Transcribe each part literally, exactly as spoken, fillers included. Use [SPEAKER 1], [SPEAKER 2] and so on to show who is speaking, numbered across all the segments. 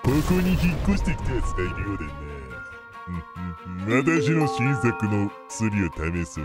[SPEAKER 1] ここに引っ越してきたやつがいるようでね。私の新作の薬を試そう。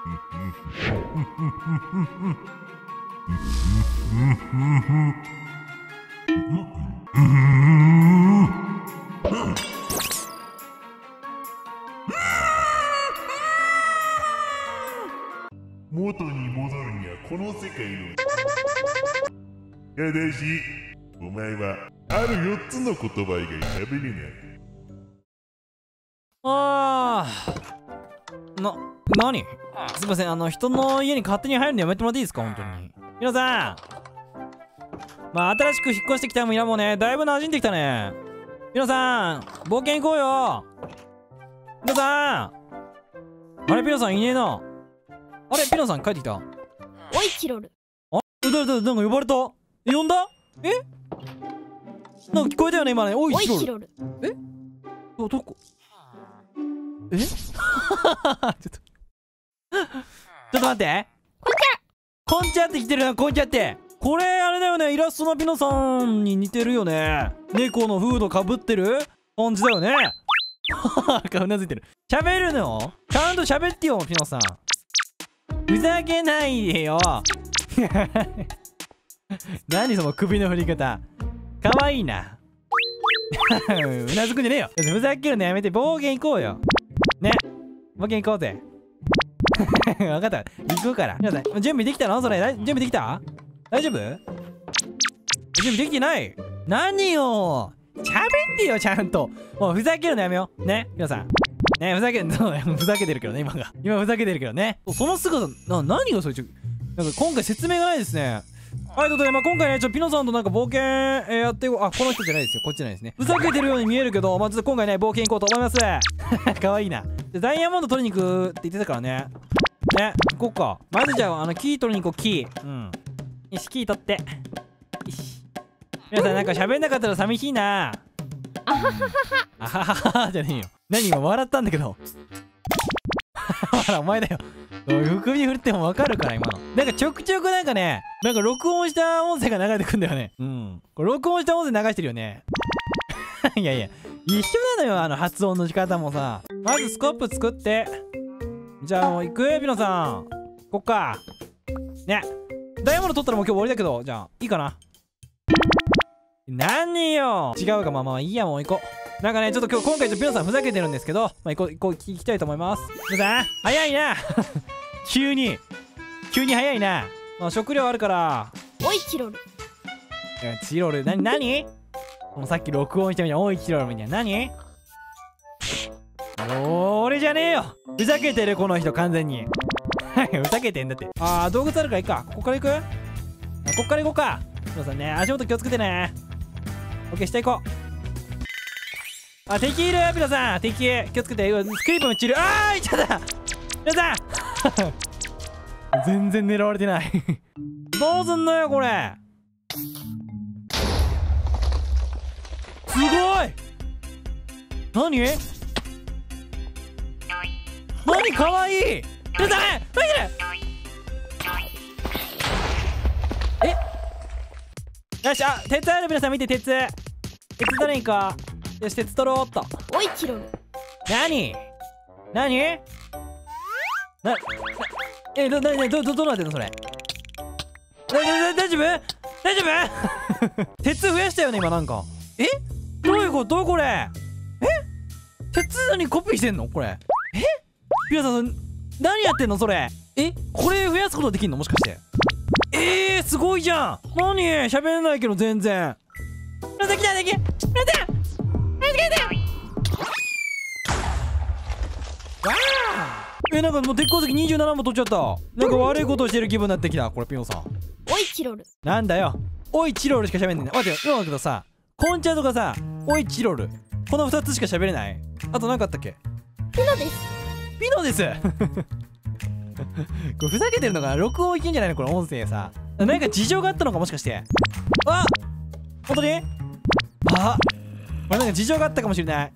[SPEAKER 1] 元に戻るにはこの世界のただしお前はあるよっつの言葉以外喋れない。
[SPEAKER 2] あーな、なにすいません、あの人の家に勝手に入るのやめてもらっていいですか、本当に。皆さん、まあ新しく引っ越してきた村もね、だいぶ馴染んできたね。皆さん冒険行こうよ。皆さん、あれピノさんいねえな。あれピノさん帰ってきた。
[SPEAKER 3] おいチロル。
[SPEAKER 2] あ、誰誰なんか呼ばれた。え、呼んだ。え、なんか聞こえたよね今ね。おいチロル。え、どどこ。えちょっとちょっと待って。こんちゃって来てるな、こんちゃって。これあれだよね、イラストのピノさんに似てるよね。猫のフードかぶってる感じだよね。うなずいてる。喋るのちゃんと喋ってよピノさん。ふざけないでよ。何その首の振り方。かわいいな。うなずくんじゃねえよ。ふざけるのやめて冒険行こうよ。ね、冒険行こうぜ。分かった、行くから。皆さん準備できたのそれ。準備できた。大丈夫。準備できてない。何よ、喋ってよちゃんと。もうふざけるのやめようね、皆さんね。ふざけふざけてるけどね今が。今ふざけてるけどね。その姿な、何がそれ。ちょなんか今回説明がないですね。はい、ということで、まあ、今回ね、ちょピノさんとなんか冒険、えー、やっていこう。あ、この人じゃないですよ。こっちじゃないですね。ふざけてるように見えるけど、まあ、ちょっと今回ね、冒険行こうと思います。かわいいな。で、ダイヤモンド取りに行くって言ってたからね。ね、行こうか。まずじゃあ、あの、キー取りに行こう、キー。うん。よし、キー取って。よし。皆さん、なんか喋んなかったら寂しいな。あははは。あはははじゃねえよ。何今笑ったんだけど。ほら、お前だよ。首振ってもわかるから今の。なんかちょくちょくなんかね、なんか録音した音声が流れてくんだよね。うん。これ録音した音声流してるよね。いやいや、一緒なのよ、あの発音の仕方もさ。まずスコップ作って。じゃあもう行くピノさん。こっか。ね。ダイヤモンド取ったらもう今日終わりだけど、じゃあ、いいかな。何よ。違うか、まあまあいいや、もう行こう。なんかね、ちょっと今日今回ちょっとピノさんふざけてるんですけど、まあ行こう、行こう、行きたいと思います。ピノさん、早いな。急に急に早いな。まあ、食料あるから。
[SPEAKER 3] おいチロル。
[SPEAKER 2] チロル、なになにもうさっき録音したみたいな。おいチロルみたいな。なに俺じゃねえよ。ふざけてるこの人完全に。ふざけてんだって。あー、道具あるからいいか。ここから行く。あ、こっから行こうか。皆さんね、足元気をつけてね。オッケー、下行こう。あ、敵いるピノさん。敵気をつけて。スクリープも散る。あー、いっちゃった。皆さん全然狙われてない。どうすんのよこれ。すごい。何何かわいい。皆さん何これ。え、よし、あ、鉄ある。皆さん見て、鉄鉄取れんか。よし、鉄取ろうっと。
[SPEAKER 3] おいチロル。
[SPEAKER 2] 何何な、な、え、ど、な、な、ど、ど、どうなってんのそれ。だ、だ、大丈夫大丈夫。鉄増やしたよね今なんか。え、どういうことこれ。え、鉄にコピーしてんのこれ。え、ピノさん何やってんのそれ。え、これ増やすことできんのもしかして。えー、すごいじゃん。何喋れないけど全然。できたできたできたできた。わあ。え、なんかもう鉄鉱石にじゅうななも取っちゃった。なんか悪いことをしてる気分になってきたこれピノさん。
[SPEAKER 3] おいチロル。
[SPEAKER 2] なんだよ。おいチロルしか喋んねえんだ。待ってよ、今だけどさ、コンチャとかさ、おいチロル、このふたつしか喋れない。あと何かあったっけ。
[SPEAKER 3] ピノです。
[SPEAKER 2] ピノです。これふざけてるのかな。録音いけんじゃないのこれ音声さ。なんか事情があったのかもしかして。あ、本当に。あ、これなんか事情があったかもしれない。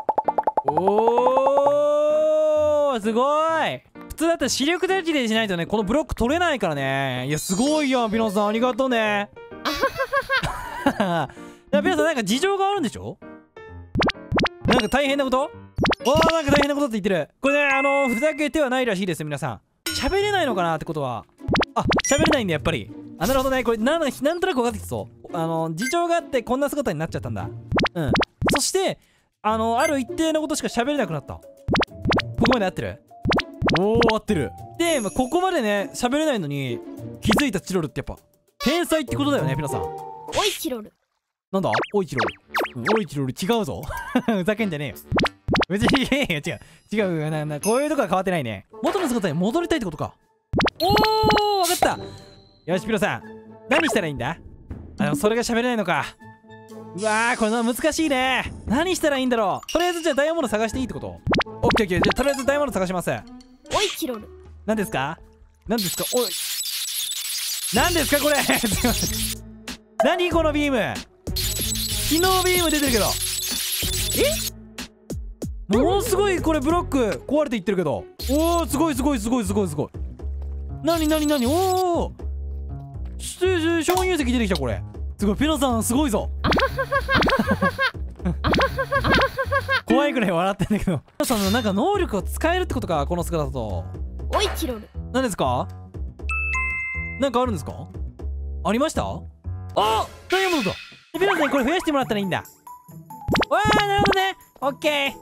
[SPEAKER 2] おー、すごい。普通だったら視力デジでしないとね、このブロック取れないからね。いや、すごいよピノさん、ありがとうね。 ら皆さんなんか事情があるんでしょ？なんか大変なこと？おー、なんか大変なことって言ってる。これね、あのー、ふざけてはないらしいですよ、皆さん。喋れないのかなってことは。あ、喋れないんだ、やっぱり。あ、なるほどね。これ、なん、なんとなく分かってきそう。あのー、事情があってこんな姿になっちゃったんだ。うん。そして、あのー、ある一定のことしか喋れなくなった。ここまで合ってる？おー、合ってる。で、まあ、ここまでね、喋れないのに、気づいたチロルってやっぱ、天才ってことだよね、皆さん。
[SPEAKER 3] おいチロル。
[SPEAKER 2] なんだ？おいチロル。おいチロル違うぞ。ふざけんじゃねえよ。別に、いやいや、違う。違う。な、な、こういうとこは変わってないね。元の姿に戻りたいってことか。おー、わかった。よし、ピロさん。何したらいいんだ？あ、でもそれが喋れないのか。うわー、これの難しいね。何したらいいんだろう。とりあえずじゃあダイヤモンド探していいってこと？オッケーオッケー。じゃあとりあえずダイヤモンド探します。
[SPEAKER 3] おいチロル。
[SPEAKER 2] 何ですか？何ですか？おい。何ですかこれ。すいません。何このビーム。昨日ビーム出てるけど。え？ものすごいこれブロック壊れていってるけど。おお、すごいすごいすごいすごいすごい。なになになに？おお。鍾乳石出てきたこれ。すごい、ピノさんすごいぞ。怖いくらい笑ってんだけど。ピノさんのなんか能力を使えるってことか、この姿だと。
[SPEAKER 3] おいチロル。
[SPEAKER 2] 何ですか？なんかあるんですか？ありました？あ、ダイヤモンドだ。ピノさんにこれ増やしてもらったらいいんだ。わあ、なるほどね。オッケ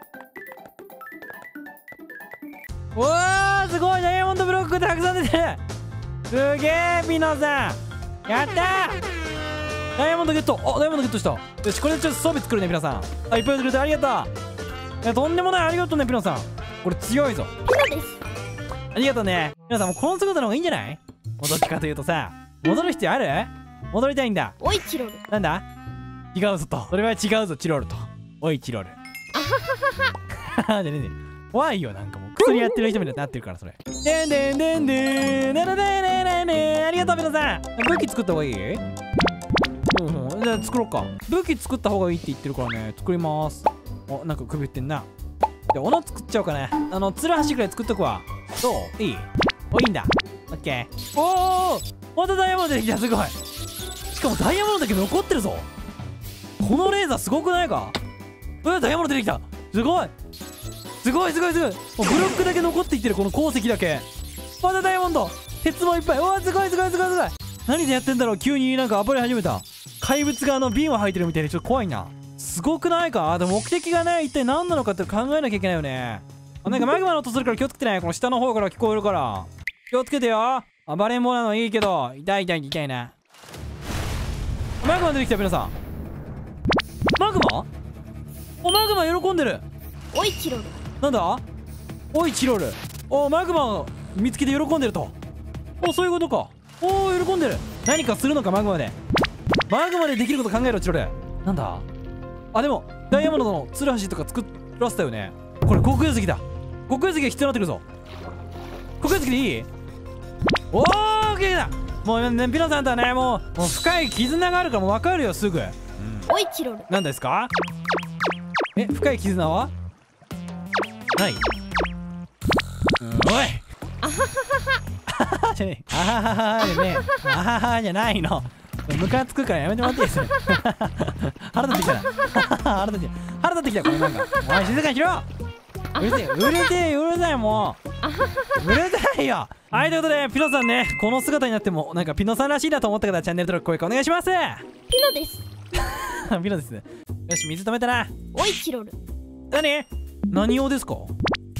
[SPEAKER 2] ー。わあ、すごい、ダイヤモンドブロックたくさん出てる。すげえ、ピノさんやったー。ダイヤモンドゲット。あ、ダイヤモンドゲットした。よし、これでちょっと装備作るね、ピノさん。あ、いっぱいくれてありがとう。いや、とんでもない、ありがとうね、ピノさん。これ強いぞ。
[SPEAKER 3] ピノです。
[SPEAKER 2] ありがとうね。ピノさん、もうこの姿の方がいいんじゃない？もうどっちかというとさ、戻る必要ある？戻りたいんだ。
[SPEAKER 3] おいチロル。
[SPEAKER 2] なんだ？違うぞと。それは違うぞ、チロルと。おい、チロル。あははは。でねね。怖いよ、なんかもう。薬やってる人みたいになってるから、それ。でんでんでんでん。ねねねねねね。ありがとう、ピノさん。武器作った方がいい？うんうん。じゃあ作ろうか。武器作った方がいいって言ってるからね。作ります。お、なんか首振ってんな。じゃあ、斧作っちゃおうかね。あの、ツルハシくらい作っとくわ。どう？いい？お、いいんだ。オッケー。おー！またダイヤモンド出てきた、すごい。しかもダイヤモンドだけ残ってるぞ。このレーザーすごくないか？うわ、ダイヤモンド出てきた。すごいすごいすごいすごい。もうブロックだけ残っていってる、この鉱石だけ。またダイヤモンド。鉄もいっぱい。うわ、すごいすごいすごいすごい。何でやってんだろう。急になんか暴れ始めた。怪物があの瓶を吐いてるみたいでちょっと怖いな。すごくないか？でも目的がね、一体何なのかって考えなきゃいけないよね。あ、なんかマグマの音するから気をつけてね。この下の方から聞こえるから。気をつけてよ。暴れん坊なのいいけど、痛い痛い痛いな。マグマ出てきた、皆さん。マグマ？お、マグマ喜んでる。
[SPEAKER 3] おいチロル。
[SPEAKER 2] なんだ？おいチロル。お、マグマを見つけて喜んでると。お、そういうことか。おー、喜んでる。何かするのか、マグマで。マグマでできること考えろ、チロル。なんだ？あ、でもダイヤモンドのツルハシとか作らせたよね。これ黒曜石だ。黒曜石が必要になってくるぞ。黒曜石でいい？おー、オッケーだ。もうね、ピノさんとはね、もうもう深い絆があるからもう分かるよ、すぐ。うん、
[SPEAKER 3] おいチロル。
[SPEAKER 2] 何ですか？え、深い絆はない？うん、おいあはははじゃねえ。あはははじゃねえ。あははじゃないの。ムカつくからやめてもらっていいですよ。腹立ってきたな。腹立ってきた。腹立ってきた、これなんか。おい、静かにしろ。うるせえ、うるせえ、うるさい、もう。うるさいよ。はい、ということで、ピノさんね、この姿になっても、なんかピノさんらしいなと思った方はチャンネル登録、高評価お願いします。
[SPEAKER 3] ピノです。
[SPEAKER 2] ピノですね。よし、水止めたな。
[SPEAKER 3] おいチロル。
[SPEAKER 2] 何？何用ですか？お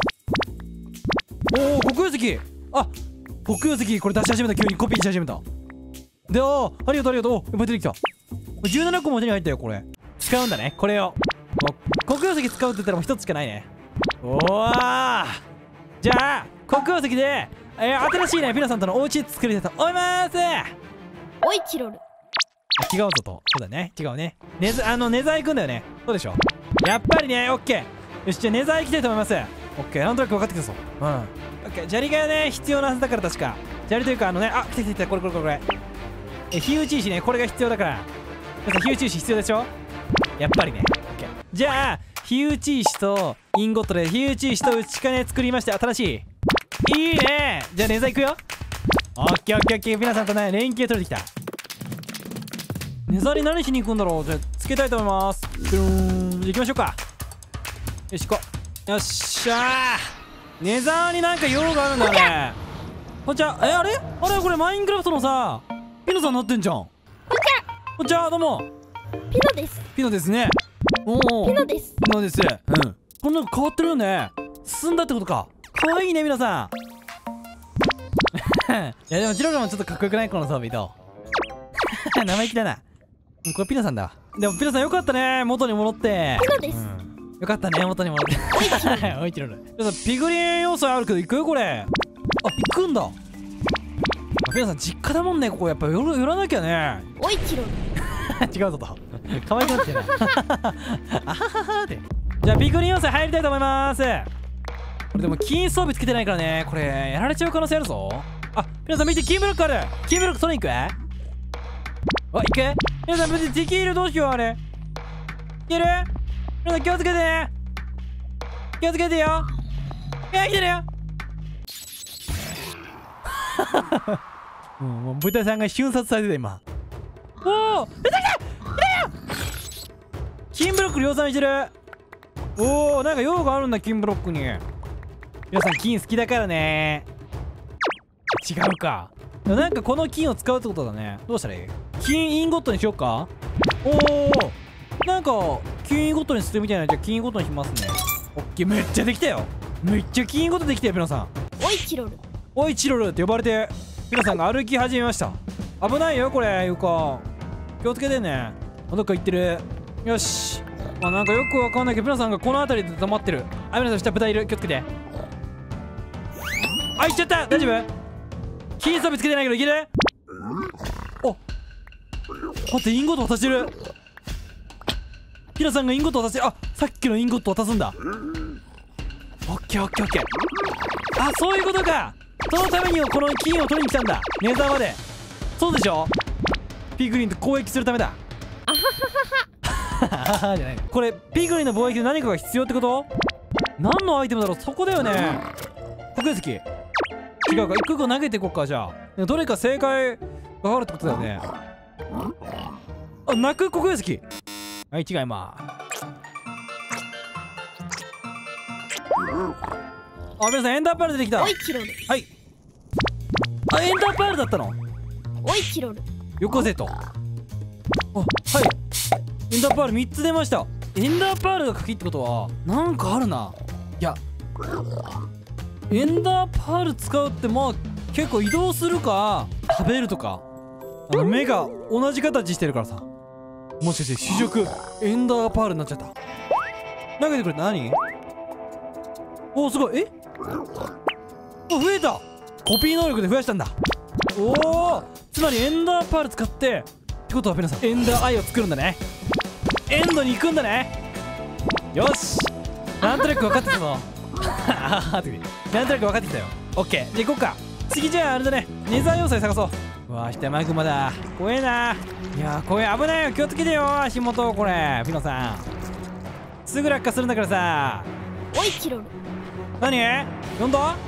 [SPEAKER 2] お、黒曜石。あ、黒曜石これ出し始めた。急にコピーし始めた。で、おー、ありがとうありがとう。お、いっぱい出てきた。じゅうななこも手に入ったよ、これ。使うんだね、これを。黒曜石使うって言ったらもう一つしかないね。おー、じゃあ黒曜石で、えー、新しいねピノさんとのお家作りたいと思います。
[SPEAKER 3] おいチロル。
[SPEAKER 2] 違うぞと。そうだね、違うね。ネザあのネザー行くんだよね。そうでしょ。やっぱりね、オッケー。よし、じゃあネザー行きたいと思います。オッケー、なんとなく分かってきたぞ。うん、オッケー。砂利がね必要なはずだから、確か砂利というか、あのね、あ、来た来た来た、これこれこれこれ。え、火打ち石ね、これが必要だから。皆さん火打ち石必要でしょ。やっぱりね。オッケー。じゃあ火打ち石とインゴットで火打ち石と打ち金作りまして、新しい。いいね。じゃあネザー行くよ。オッケーオッケーオッケー。皆さんとね連携取れてきた。ネザーに何しに行くんだろう。じゃあけたいと思います。ドゥーン。行きましょうか。よし行こう。よっしゃー。ネザーになんか用があるんだね。こんにちは。え、あれあれこれマインクラフトのさピノさんになってんじゃん。こんにちは。どうも
[SPEAKER 3] ピノです。
[SPEAKER 2] ピノですね。おお
[SPEAKER 3] ピノです。
[SPEAKER 2] ピノです。うんこんなの変わってるよね。進んだってことか。かわいいね皆さん。いやでもチロルもちょっとかっこよくないこの装備と。生意気だな。これピノさんだわ。でもピノさんよかったね元に戻って。
[SPEAKER 3] ピノです。
[SPEAKER 2] うん、よかったね元に戻って。おいチロル。ピノさんピグリン要素あるけど行くよこれ。あ行くんだ。ピノさん実家だもんねここやっぱ寄ら寄らなきゃね。
[SPEAKER 3] おいチロル。
[SPEAKER 2] 違うぞと。可愛くなってない。あはははって。じゃあピグリン要素入りたいと思います。これでも金装備つけてないからねこれやられちゃう可能性あるぞ。あ皆さん見て金ブロックある。金ブロック取りに行く。あ行く。皆さん無事敵いる。どうしようあれ。いける。皆さん気をつけてね。気をつけてよ。いや来てるよ。もうもう豚さんが瞬殺されてた今。おお出てきた。来たよ。金ブロック量産してる。おおなんか用があるんだ金ブロックに。皆さん金好きだからね。違うか。なんかこの金を使うってことだね。どうしたらいい。金インゴットにしよっか。おおなんか金インゴットにするみたいな。じゃあ金インゴットにしますね。オッケーめっちゃできたよ。めっちゃ金インゴットできたよピノさん。
[SPEAKER 3] おいチロル。
[SPEAKER 2] おいチロルって呼ばれてピノさんが歩き始めました。危ないよこれ床気をつけてね。どっか行ってる。よし。まあなんかよくわかんないけどピノさんがこの辺りで止まってる。あ皆さん下豚いる気をつけて。あ行っちゃった。大丈夫。金装備つけてないけどいける。お待ってインゴット渡してる。ピノさんがインゴット渡してる。あさっきのインゴット渡すんだ。オッケーオッケーオッケー。あそういうことか。そのためにこの金を取りに来たんだ。ネザーまで。そうでしょ。ピグリンと交易するためだ。あははははじゃない。これピグリンの貿易で何かが必要ってこと。何のアイテムだろう。そこだよね。黒石違うか。一個一個投げていこうか。じゃあどれか正解があるってことだよね。あ泣く黒石。はい違います。あ皆さんエンダーパール出てきた。
[SPEAKER 3] おいチロル。
[SPEAKER 2] はい。あエンダーパールだったの。
[SPEAKER 3] おいチロル。
[SPEAKER 2] よこせと。あはいエンダーパールみっつ出ました。エンダーパールが鍵ってことはなんかあるな。いやエンダーパール使うってまあ結構移動するか食べるとか。あの目が同じ形してるからさ。もしかして主食エンダーパールになっちゃった。投げてくれた。何。おおすごい。えお増えた。コピー能力で増やしたんだ。おおつまりエンダーパール使ってってことは皆さんエンダーアイを作るんだね。エンドに行くんだね。よしなんとなく分かってたぞ。なんとなく分かってきたよ。オッケーじゃあ行こうか。次じゃああれだねネザー要塞探そう。うわ下マグマだ。怖えな。いやー怖え危ないよ。気をつけてよ足元。これピノさんすぐ落下するんだからさ。
[SPEAKER 3] おいチロル。
[SPEAKER 2] 何呼んだ。あ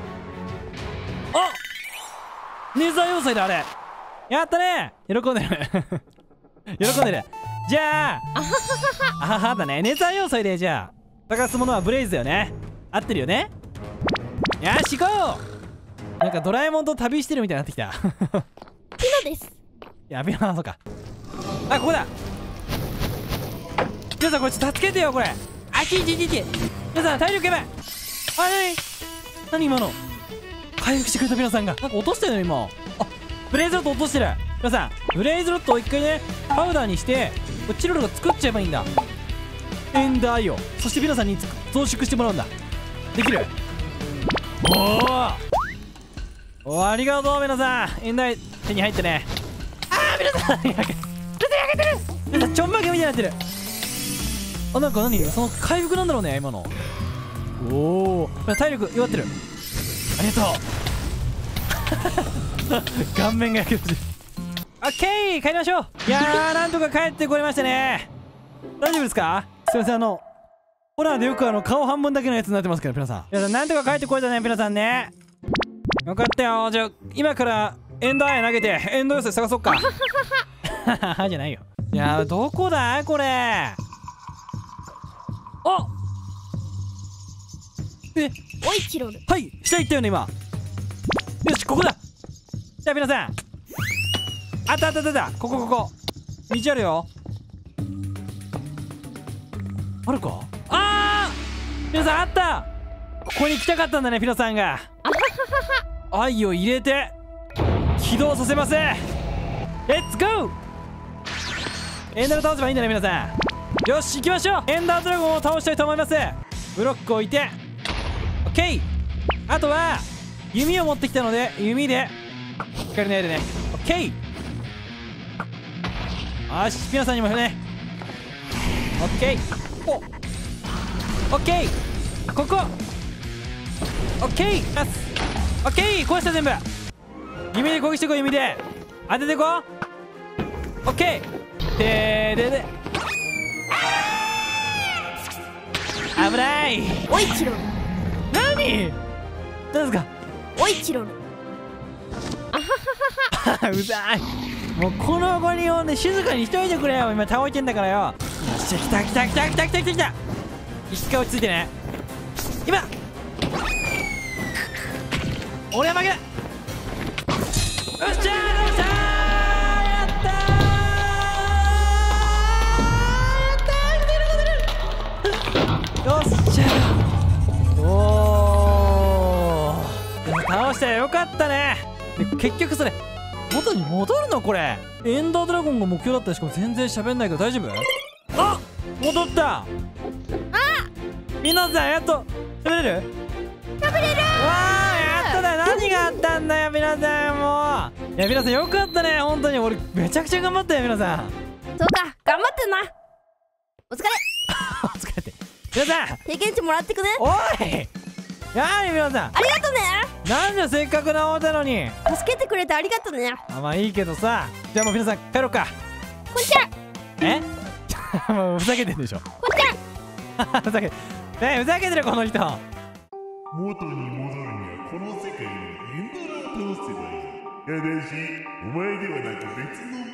[SPEAKER 2] ネザー要塞だあれ。やったね喜んでる。喜んでる。じゃああははだね。ネザー要塞でじゃあ探すものはブレイズだよね。合ってるよね。よし行こう。なんかドラえもんと旅してるみたいになってきた。
[SPEAKER 3] ピノです。
[SPEAKER 2] やべえな。そうかあここだ。皆さんこれちょっと助けてよこれ。あちいちいちいち。皆さん体力やばい。あ何何今の。回復してくれた皆さんがなんか落としたよ今。あブレイズロット落としてる。皆さんブレイズロットを一回ねパウダーにしてこっちロルが作っちゃえばいいんだ。エンダーアイをそして皆さんに増殖してもらうんだ。できる。おおありがとう皆さん。エンダーアイ手に入ってね。ああ皆さん焼けてる焼けてる。皆さんちょんまげみたいになってる。あなんか何その回復なんだろうね今の。おお体力弱ってる。ありがとう。顔面が焼けてる。オッケー帰りましょう。いやーなんとか帰ってこれましたね。大丈夫ですか。すいませんあのホラーでよくあの顔半分だけのやつになってますけど皆さん。皆さんなんとか帰ってこれたね皆さんね。よかったよ。じゃあ今からエンダーアイ投げてエンド要塞探そっか。じゃないよ。 いやー、どこだこれ。あえ、
[SPEAKER 3] おいチロル。
[SPEAKER 2] はい、下行ったよね今。よし、ここだ。じゃあ皆さん、あったあったあったあった、ここここ道あるよ。あるか。あー、皆さんあった。ここに来たかったんだね、ピノさんが。愛を入れて起動させます。レッツゴー。エンダーを倒せばいいんだね皆さん。よし行きましょう。エンダードラゴンを倒したいと思います。ブロックを置いて OK。 あとは弓を持ってきたので弓で光の矢でね OK。 よし、ピノさんにもね OK。 お OK。 ここ OK。 OK。 壊した全部。弓で攻撃してこい。弓で当ててこう。 OK。 でーでで危ない。
[SPEAKER 3] おいチロル。
[SPEAKER 2] 何何ですか。
[SPEAKER 3] おいチロル。
[SPEAKER 2] うざい。もうこのゴリをね静かにしといてくれよ。今倒れてんだからよ。よっしゃ、来た来た来た来た来た来た来た。一回落ち着いてね。今俺は負けだ。よっしゃー、よっしゃー、やったー、よっしゃー。おー、倒したよ、よかったね。で結局それ元に戻るのこれ。エンダードラゴンが目標だったらしかも全然喋んないけど大丈夫。あ、戻った。あ、皆さんやっと喋れる。
[SPEAKER 3] 食べれる。
[SPEAKER 2] わあ、やっただ。何があったんだよ皆さん。もういや皆さんよかったね本当に。俺めちゃくちゃ頑張ったよ皆さん。
[SPEAKER 3] そうか、頑張ってんな。お疲れ。
[SPEAKER 2] お疲れて。皆さん
[SPEAKER 3] 経験値もらってくね。
[SPEAKER 2] おい、なに皆さん。
[SPEAKER 3] ありがとね。
[SPEAKER 2] なんでせっかく治ったのに。
[SPEAKER 3] 助けてくれてありがとね。
[SPEAKER 2] あ、まあいいけどさ。じゃあもう皆さん帰ろうか。
[SPEAKER 3] こんちゃん。
[SPEAKER 2] えもうふざけてんでしょ。
[SPEAKER 3] こんちゃん。
[SPEAKER 2] ふざけえふざけてるこの人。
[SPEAKER 1] 元に戻るにはこの世界のエンドラを倒せばいい。ただしお前ではなく別の